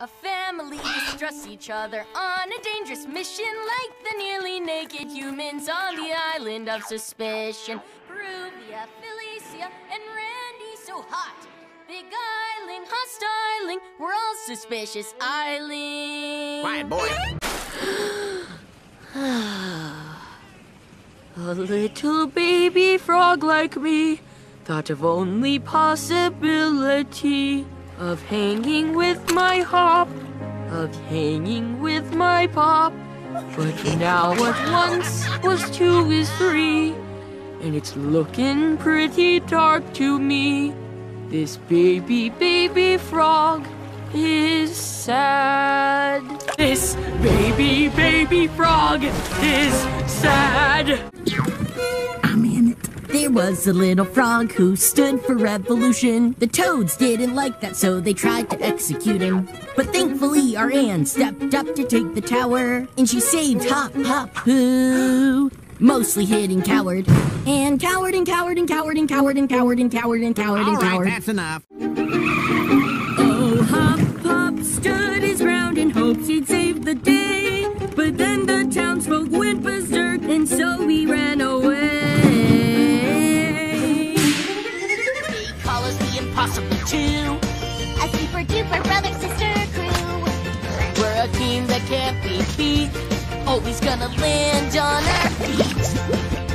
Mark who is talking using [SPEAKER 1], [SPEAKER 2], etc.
[SPEAKER 1] A family distrusts each other on a dangerous mission, like the nearly naked humans on the island of suspicion. Peruvia, Felicia, and Randy so hot. Beguiling, hostiling, we're all suspicious island.
[SPEAKER 2] Quiet, boy.
[SPEAKER 3] A little baby frog like me thought of only possibility of hanging with my hop, of hanging with my pop. But now what once was 2 is 3, and it's looking pretty dark to me. This baby frog is sad. This baby frog is sad.
[SPEAKER 4] I'm in it. There was a little frog who stood for revolution. The toads didn't like that, so they tried to execute him. But thankfully our Anne stepped up to take the tower, and she saved Hop, who mostly hid and cowered. And cowered and cowered and cowered and cowered and cowered and cowered and cowered and cowered.
[SPEAKER 2] All right, that's enough.
[SPEAKER 4] Oh, Hop stood his ground in hopes he'd save the day. But then the townsfolk went berserk, and so he ran away.
[SPEAKER 1] They call us the Impossible Two,
[SPEAKER 5] A super duper brother sister crew.
[SPEAKER 1] we're a team that can't be beat, always gonna land on our feet.